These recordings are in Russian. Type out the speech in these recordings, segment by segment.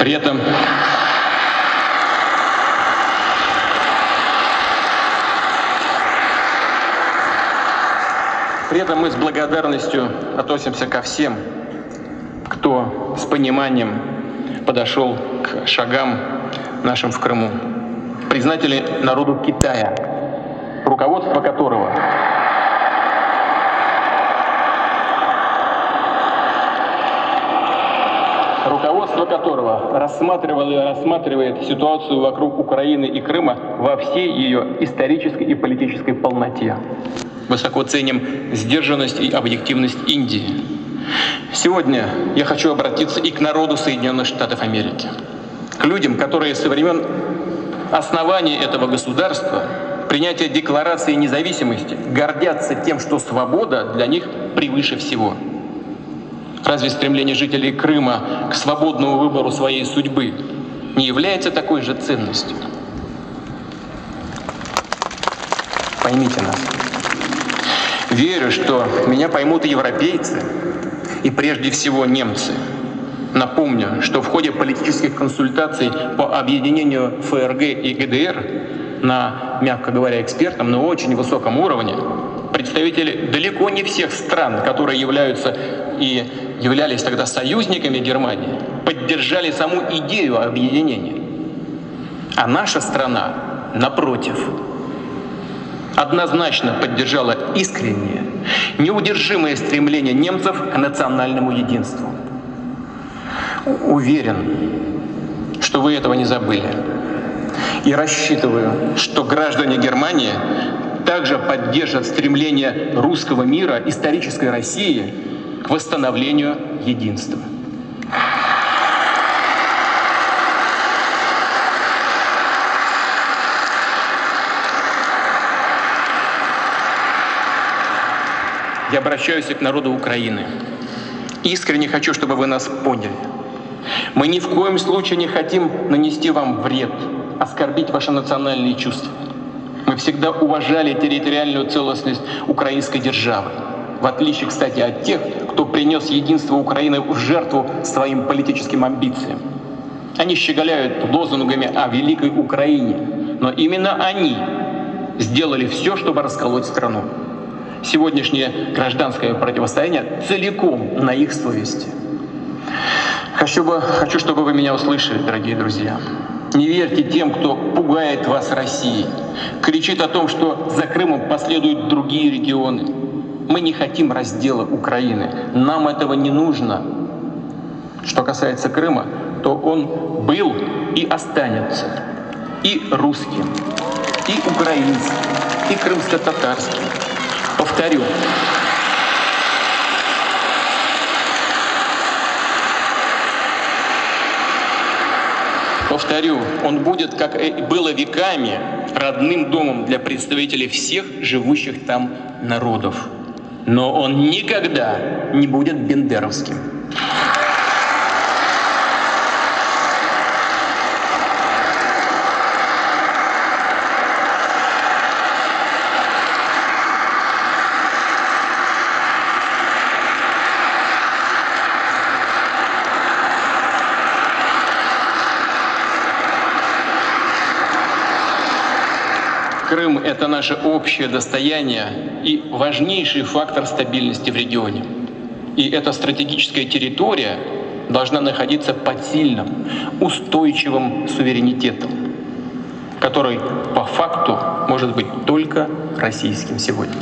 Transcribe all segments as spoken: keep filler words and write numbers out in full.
При этом При этом мы с благодарностью относимся ко всем, кто с пониманием подошел к шагам нашим в Крыму. Признатели народу Китая, руководство которого руководство которого рассматривало и рассматривает ситуацию вокруг Украины и Крыма во всей ее исторической и политической полноте. Высоко ценим сдержанность и объективность Индии. Сегодня я хочу обратиться и к народу Соединенных Штатов Америки, к людям, которые со времен основания этого государства, принятия Декларации независимости, гордятся тем, что свобода для них превыше всего. Разве стремление жителей Крыма к свободному выбору своей судьбы не является такой же ценностью? Поймите нас. Верю, что меня поймут и европейцы, и прежде всего немцы. Напомню, что в ходе политических консультаций по объединению ФРГ и ГДР на, мягко говоря, экспертном, но очень высоком уровне представители далеко не всех стран, которые являются и являлись тогда союзниками Германии, поддержали саму идею объединения. А наша страна, напротив, однозначно поддержала искреннее, неудержимое стремление немцев к национальному единству. Уверен, что вы этого не забыли. И рассчитываю, что граждане Германии также поддержат стремление русского мира, исторической России к восстановлению единства. Я обращаюсь и к народу Украины. Искренне хочу, чтобы вы нас поняли. Мы ни в коем случае не хотим нанести вам вред, оскорбить ваши национальные чувства. Мы всегда уважали территориальную целостность украинской державы, в отличие, кстати, от тех, кто принес единство Украины в жертву своим политическим амбициям. Они щеголяют лозунгами о великой Украине, но именно они сделали все, чтобы расколоть страну. Сегодняшнее гражданское противостояние целиком на их совести. Хочу, бы, хочу, чтобы вы меня услышали, дорогие друзья. Не верьте тем, кто пугает вас Россией, кричит о том, что за Крымом последуют другие регионы. Мы не хотим раздела Украины. Нам этого не нужно. Что касается Крыма, то он был и останется и русским, и украинским, и крымско-татарским. Повторю. Повторю, он будет, как и было веками, родным домом для представителей всех живущих там народов. Но он никогда не будет бендеровским. Крым — это наше общее достояние и важнейший фактор стабильности в регионе. И эта стратегическая территория должна находиться под сильным, устойчивым суверенитетом, который по факту может быть только российским сегодня.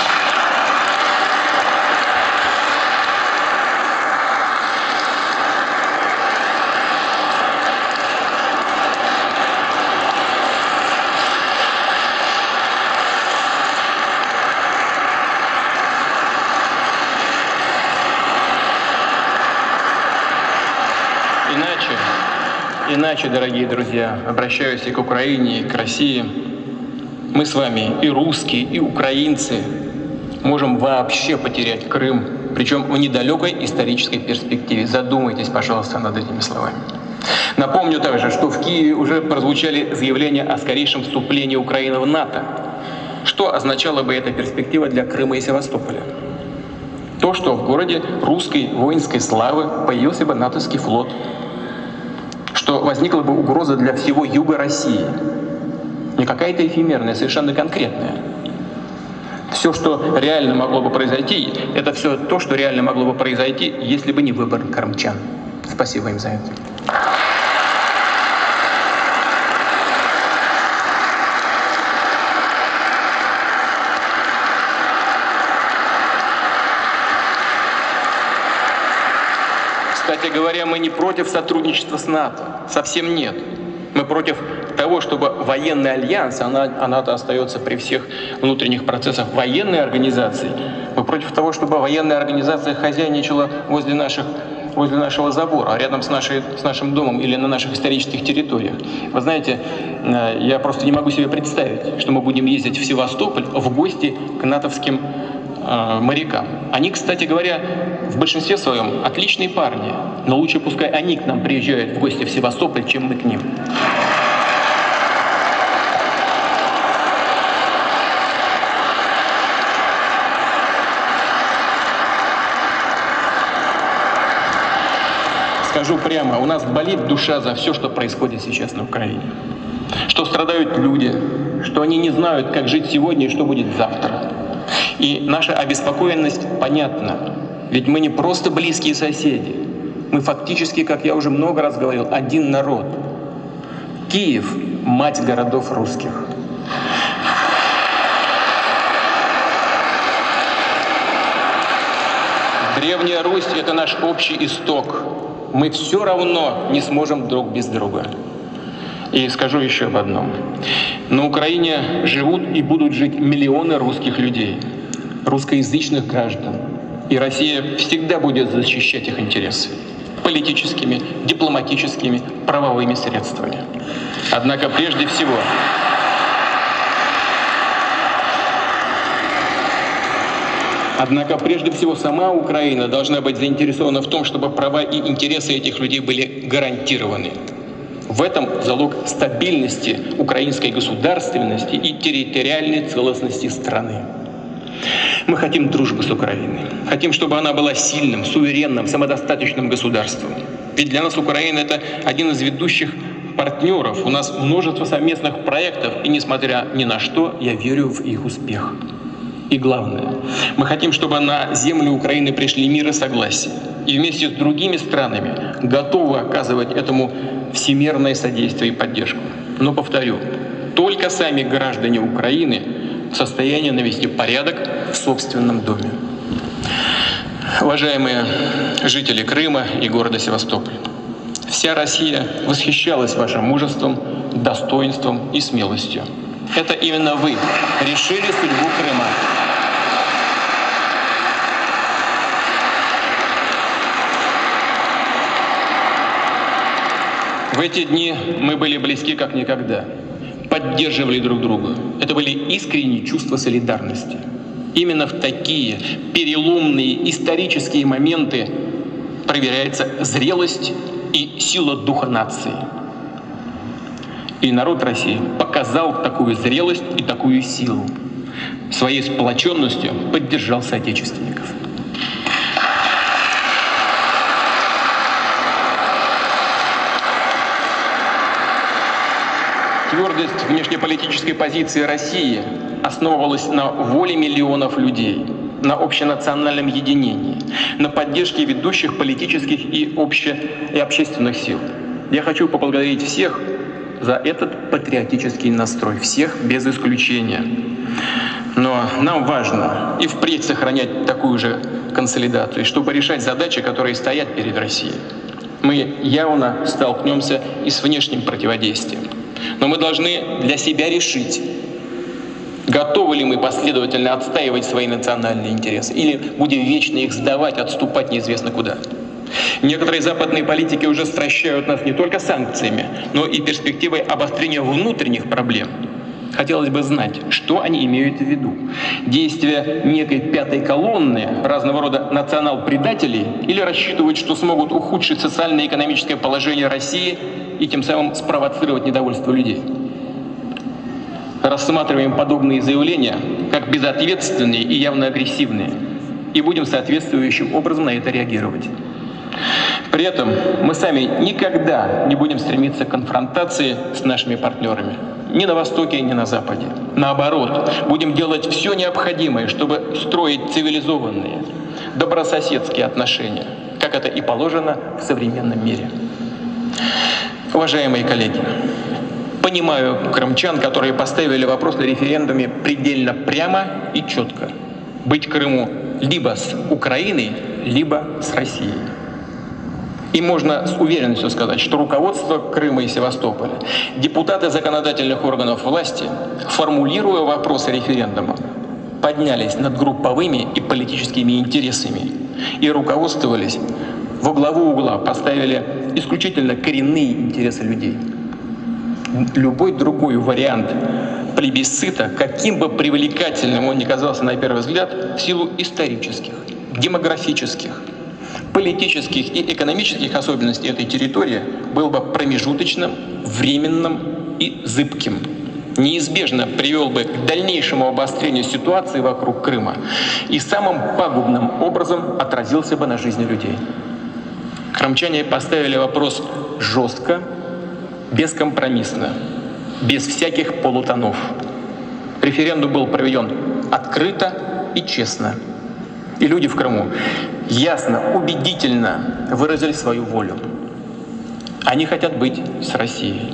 Иначе, дорогие друзья, обращаюсь и к Украине, и к России, мы с вами, и русские, и украинцы, можем вообще потерять Крым, причем в недалекой исторической перспективе. Задумайтесь, пожалуйста, над этими словами. Напомню также, что в Киеве уже прозвучали заявления о скорейшем вступлении Украины в НАТО. Что означала бы эта перспектива для Крыма и Севастополя? То, что в городе русской воинской славы появился бы натовский флот. что возникла бы угроза для всего юга России. Не какая-то эфемерная, совершенно конкретная. Все, что реально могло бы произойти, это все то, что реально могло бы произойти, если бы не выбор крымчан. Спасибо им за это. Кстати говоря, мы не против сотрудничества с НАТО. Совсем нет. Мы против того, чтобы военный альянс, а НАТО остается при всех внутренних процессах военной организации, мы против того, чтобы военная организация хозяйничала возле наших возле нашего забора, рядом с, нашей, с нашим домом или на наших исторических территориях. Вы знаете, я просто не могу себе представить, что мы будем ездить в Севастополь в гости к натовским э, морякам. Они, кстати говоря, в большинстве своем отличные парни, но лучше пускай они к нам приезжают в гости в Севастополь, чем мы к ним. Скажу прямо, у нас болит душа за все, что происходит сейчас на Украине. Что страдают люди, что они не знают, как жить сегодня и что будет завтра. И наша обеспокоенность понятна. Ведь мы не просто близкие соседи. Мы фактически, как я уже много раз говорил, один народ. Киев – мать городов русских. Древняя Русь – это наш общий исток. Мы все равно не сможем друг без друга. И скажу еще об одном. На Украине живут и будут жить миллионы русских людей, русскоязычных граждан. И Россия всегда будет защищать их интересы политическими, дипломатическими, правовыми средствами. Однако прежде всего Однако прежде всего сама Украина должна быть заинтересована в том, чтобы права и интересы этих людей были гарантированы. В этом залог стабильности украинской государственности и территориальной целостности страны. Мы хотим дружбы с Украиной. Хотим, чтобы она была сильным, суверенным, самодостаточным государством. Ведь для нас Украина — это один из ведущих партнеров. У нас множество совместных проектов, и несмотря ни на что, я верю в их успех. И главное, мы хотим, чтобы на землю Украины пришли мир и согласие. И вместе с другими странами готовы оказывать этому всемирное содействие и поддержку. Но повторю, только сами граждане Украины в состоянии навести порядок в собственном доме. Уважаемые жители Крыма и города Севастополь, вся Россия восхищалась вашим мужеством, достоинством и смелостью. Это именно вы решили судьбу Крыма. В эти дни мы были близки как никогда, поддерживали друг друга. Это были искренние чувства солидарности. Именно в такие переломные исторические моменты проверяется зрелость и сила духа нации. И народ России показал такую зрелость и такую силу. Своей сплоченностью поддержал соотечественников. Твердость внешнеполитической позиции России основывалась на воле миллионов людей, на общенациональном единении, на поддержке ведущих политических и, обще... и общественных сил. Я хочу поблагодарить всех за этот патриотический настрой, всех без исключения. Но нам важно и впредь сохранять такую же консолидацию, чтобы решать задачи, которые стоят перед Россией. Мы явно столкнемся и с внешним противодействием. Но мы должны для себя решить, готовы ли мы последовательно отстаивать свои национальные интересы, или будем вечно их сдавать, отступать неизвестно куда. Некоторые западные политики уже стращают нас не только санкциями, но и перспективой обострения внутренних проблем. Хотелось бы знать, что они имеют в виду. Действия некой пятой колонны, разного рода национал-предателей, или рассчитывают, что смогут ухудшить социально-экономическое положение России и тем самым спровоцировать недовольство людей. Рассматриваем подобные заявления как безответственные и явно агрессивные, и будем соответствующим образом на это реагировать. При этом мы сами никогда не будем стремиться к конфронтации с нашими партнерами. Ни на Востоке, ни на Западе. Наоборот, будем делать все необходимое, чтобы строить цивилизованные, добрососедские отношения, как это и положено в современном мире. Уважаемые коллеги, понимаю крымчан, которые поставили вопрос на референдуме предельно прямо и четко. Быть Крыму либо с Украиной, либо с Россией. И можно с уверенностью сказать, что руководство Крыма и Севастополя, депутаты законодательных органов власти, формулируя вопросы референдума, поднялись над групповыми и политическими интересами и руководствовались, во главу угла поставили исключительно коренные интересы людей. Любой другой вариант плебисцита, каким бы привлекательным он ни казался на первый взгляд, в силу исторических, демографических, политических и экономических особенностей этой территории, был бы промежуточным, временным и зыбким. Неизбежно привел бы к дальнейшему обострению ситуации вокруг Крыма и самым пагубным образом отразился бы на жизни людей. Крымчане поставили вопрос жестко, бескомпромиссно, без всяких полутонов. Референдум был проведен открыто и честно. И люди в Крыму ясно, убедительно выразили свою волю. Они хотят быть с Россией.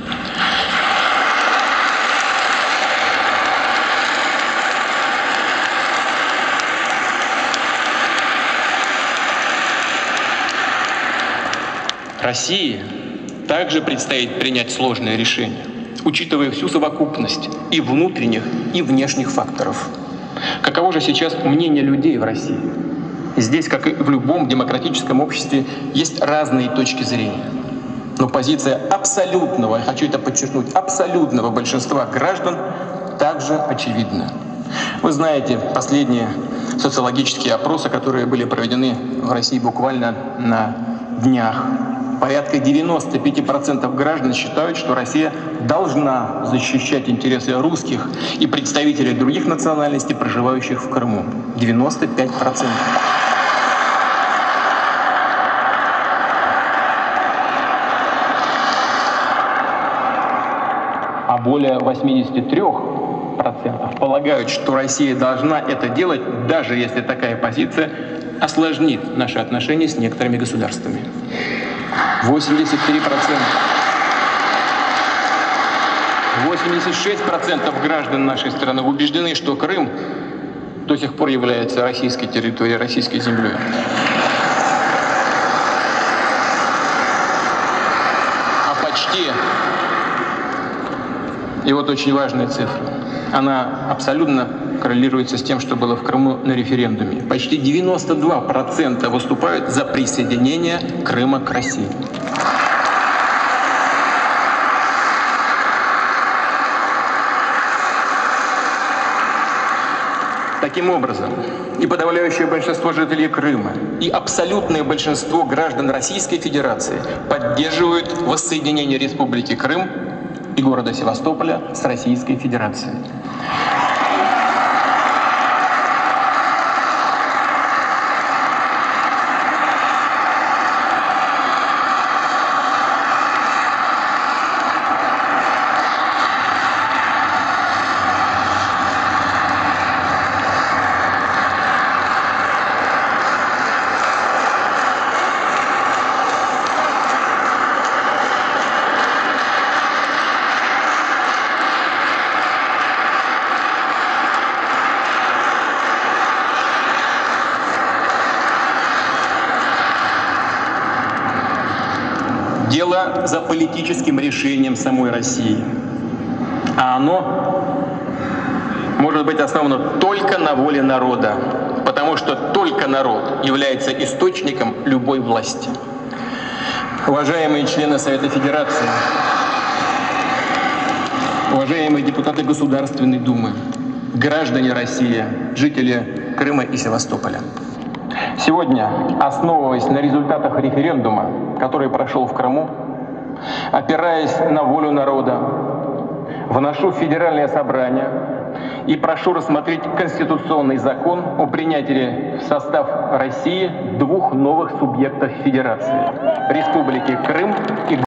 России также предстоит принять сложные решения, учитывая всю совокупность и внутренних, и внешних факторов. Каково же сейчас мнение людей в России? Здесь, как и в любом демократическом обществе, есть разные точки зрения. Но позиция абсолютного, я хочу это подчеркнуть, абсолютного большинства граждан также очевидна. Вы знаете последние социологические опросы, которые были проведены в России буквально на днях. Порядка девяноста пяти процентов граждан считают, что Россия должна защищать интересы русских и представителей других национальностей, проживающих в Крыму. девяносто пять процентов. А более восьмидесяти трёх процентов полагают, что Россия должна это делать, даже если такая позиция осложнит наши отношения с некоторыми государствами. восемьдесят три процента. восемьдесят шесть процентов граждан нашей страны убеждены, что Крым до сих пор является российской территорией, российской землей. А почти, и вот очень важная цифра, она абсолютно коррелируется с тем, что было в Крыму на референдуме. Почти девяносто два процента выступают за присоединение Крыма к России. Таким образом, и подавляющее большинство жителей Крыма, и абсолютное большинство граждан Российской Федерации поддерживают воссоединение Республики Крым и города Севастополя с Российской Федерацией. Дело за политическим решением самой России. А оно может быть основано только на воле народа, потому что только народ является источником любой власти. Уважаемые члены Совета Федерации, уважаемые депутаты Государственной Думы, граждане России, жители Крыма и Севастополя. Сегодня, основываясь на результатах референдума, который прошел в Крыму, опираясь на волю народа, вношу в Федеральное собрание и прошу рассмотреть конституционный закон о принятии в состав России двух новых субъектов Федерации – Республики Крым и